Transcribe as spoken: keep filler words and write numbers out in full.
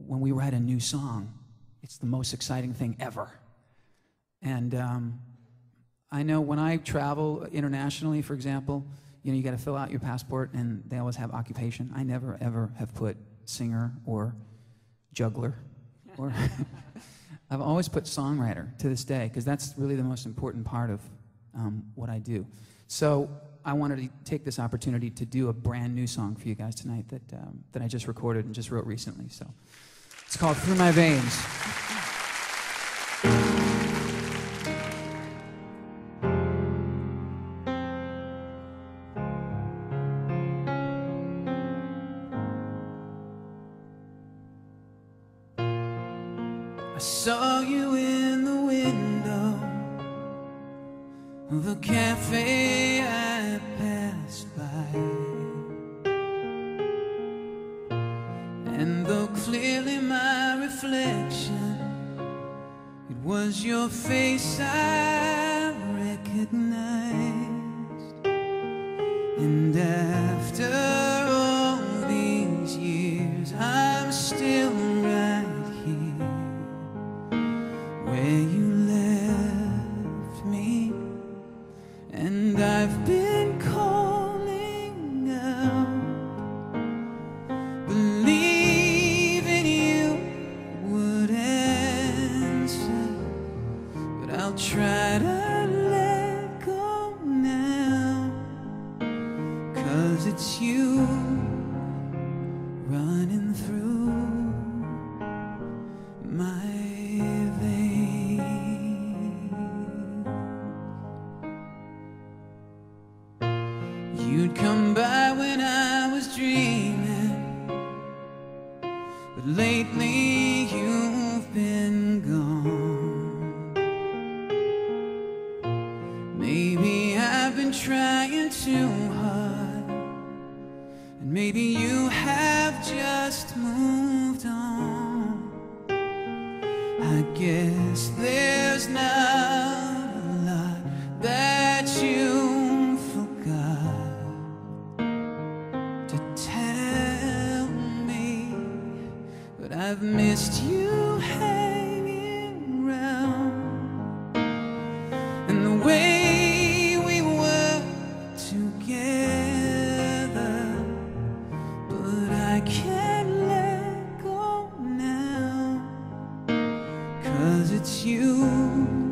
when we write a new song, it's the most exciting thing ever. And um, I know when I travel internationally, for example, you know, you got to fill out your passport, and they always have occupation. I never, ever have put singer or juggler. or I've always put songwriter to this day, because that's really the most important part of um, what I do. So I wanted to take this opportunity to do a brand new song for you guys tonight that, um, that I just recorded and just wrote recently. So it's called Through My Veins. I saw you in the window of a cafe I passed by, and though clearly my reflection, it was your face I recognized. And after all these years, I'm still right here where you left me. And I've been calling out, believing you would answer, but I'll try to let go now, 'cause it's you running through my You'd come by when I was dreaming, but lately you've been gone. Maybe I've been trying too hard, and maybe you have just moved on. I guess there's not a lot that you I've missed you hanging around, and the way we were together, but I can't let go now, 'cause it's you